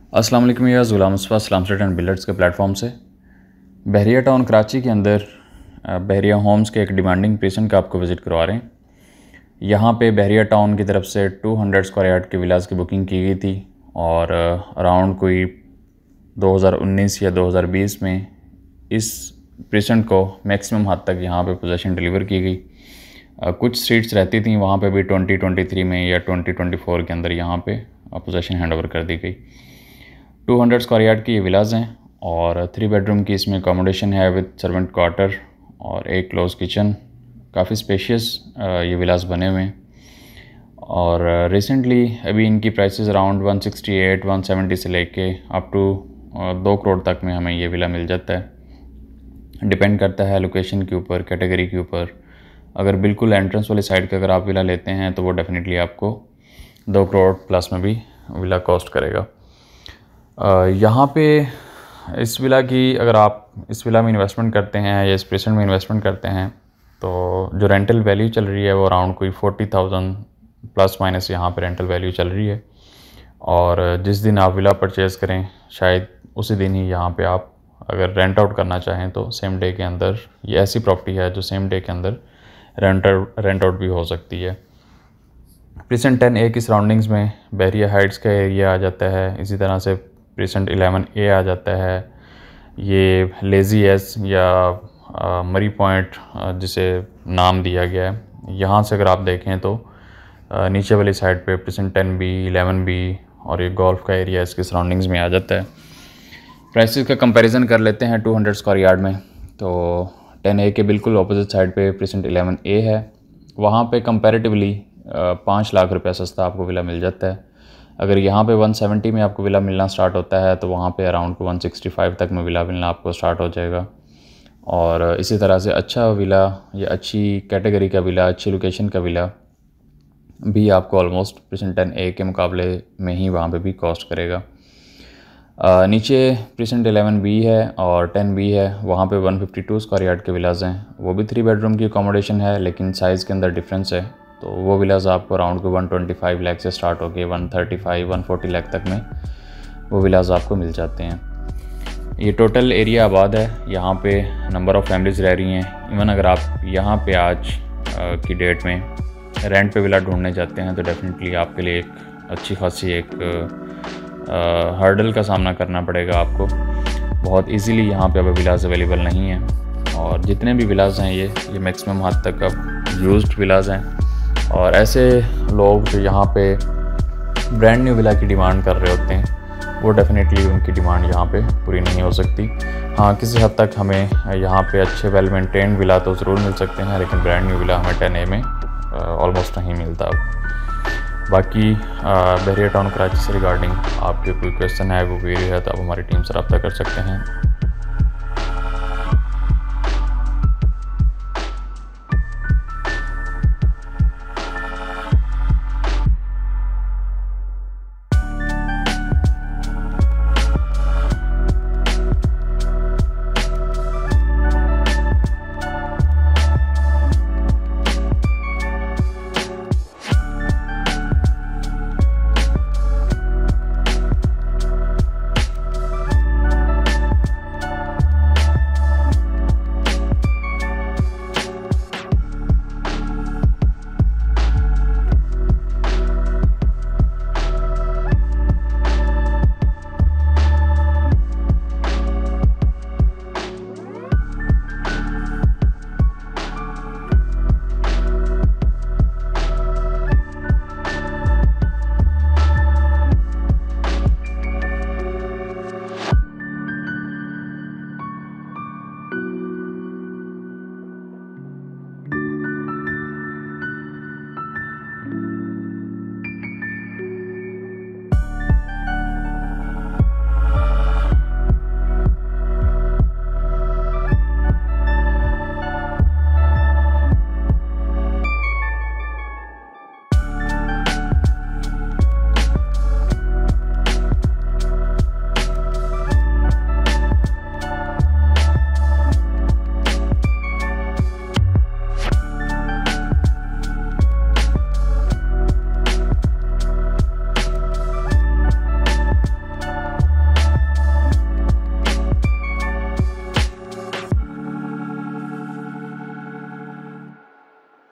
अस्सलाम वालेकुम या Ghulam Mustafa Salam estate and builders के प्लेटफॉर्म से बहरिया टाउन कराची के अंदर बहरिया होम्स के एक डिमांडिंग प्रीसेंट का आपको विज़िट करवा रहे हैं। यहाँ पे बहरिया टाउन की तरफ से 200 स्क्वायर यार्ड के विलास की बुकिंग की गई थी और अराउंड कोई 2019 या 2020 में इस प्रीसेंट को मैक्सिमम हद तक यहाँ पे पोजीशन डिलीवर की गई। कुछ सीट्स रहती थी वहाँ पे भी 2023 में या 2024 के अंदर यहाँ पे पोजीशन हैंडओवर कर दी गई। 200 स्क्वायर यार्ड की ये विलास हैं और 3 बेडरूम की इसमें अकोमोडेशन है विद सर्वेंट क्वार्टर और एक क्लोज किचन। काफ़ी स्पेशियस ये विलास बने हुए हैं और रिसेंटली अभी इनकी प्राइसेस अराउंड 168 170 से लेके अप टू 2 करोड़ तक में हमें ये विला मिल जाता है। डिपेंड करता है लोकेशन के ऊपर, कैटेगरी के ऊपर। अगर बिल्कुल एंट्रेंस वाली साइड का अगर आप विला लेते हैं तो वो डेफिनेटली आपको 2 करोड़ प्लस में भी विला कॉस्ट करेगा। यहाँ पे इस विला की अगर आप इस विला में इन्वेस्टमेंट करते हैं या इस प्रीसेंट में इन्वेस्टमेंट करते हैं तो जो रेंटल वैल्यू चल रही है वो अराउंड कोई 40,000 प्लस माइनस यहाँ पे रेंटल वैल्यू चल रही है। और जिस दिन आप विला परचेज़ करें शायद उसी दिन ही यहाँ पे आप अगर रेंट आउट करना चाहें तो सेम डे के अंदर ये ऐसी प्रॉपर्टी है जो सेम डे के अंदर रेंट आउट भी हो सकती है। प्रीसेंट 10A की सराउंडिंग्स में बहरिया हाइट्स का एरिया आ जाता है, इसी तरह से प्रीसेंट 11A आ जाता है। ये लेज़ी एस या मरी पॉइंट जिसे नाम दिया गया है, यहाँ से अगर आप देखें तो नीचे वाली साइड पे प्रीसेंट 10B 11B और ये गोल्फ का एरिया इसके सराउंडिंग्स में आ जाता है। प्राइसेस का कंपैरिजन कर लेते हैं 200 स्क्वायर यार्ड में तो 10A के बिल्कुल अपोजिट साइड पे प्रीसेंट 11A है। वहाँ पे कंपैरेटिवली 5 लाख रुपया सस्ता आपको विला मिल जाता है। अगर यहाँ पे 170 में आपको विला मिलना स्टार्ट होता है तो वहाँ पे अराउंड 165 तक में विला मिलना आपको स्टार्ट हो जाएगा। और इसी तरह से अच्छा विला या अच्छी कैटेगरी का विला, अच्छी लोकेशन का विला भी आपको ऑलमोस्ट प्रीसेंट 10A के मुकाबले में ही वहाँ पे भी कॉस्ट करेगा। नीचे प्रीसेंट 11B है और 10B है, वहाँ पे 152 स्क्वायर यार्ड के विलास हैं। वो भी 3 बेडरूम की अकोमोडेशन है लेकिन साइज़ के अंदर डिफरेंस है, तो वो विलास आपको अराउंड को 125 लाख से स्टार्ट होकर 135 140 लाख तक में वो विलास आपको मिल जाते हैं। ये टोटल एरिया आबाद है, यहाँ पे नंबर ऑफ़ फैमिलीज़ रह रही हैं। इवन अगर आप यहाँ पे आज की डेट में रेंट पे विला ढूंढने जाते हैं तो डेफिनेटली आपके लिए एक अच्छी खासी एक हर्डल का सामना करना पड़ेगा आपको। बहुत इजीली यहाँ पे अब विलास अवेलेबल नहीं है और जितने भी विलास हैं ये मैक्सिमम हद तक अब यूज्ड विलास हैं। और ऐसे लोग जो यहाँ पे ब्रांड न्यू विला की डिमांड कर रहे होते हैं वो डेफिनेटली उनकी डिमांड यहाँ पे पूरी नहीं हो सकती। हाँ, किसी हद तक हमें यहाँ पे अच्छे वेल मेंटेन्ड विला तो ज़रूर मिल सकते हैं लेकिन ब्रांड न्यू विला हमें 10A में ऑलमोस्ट नहीं मिलता अब। बाकी बहरिया टाउन कराची से रिगार्डिंग आपके कोई क्वेश्चन है, वो क्वेरी है तो आप हमारी टीम से रब्ता कर सकते हैं।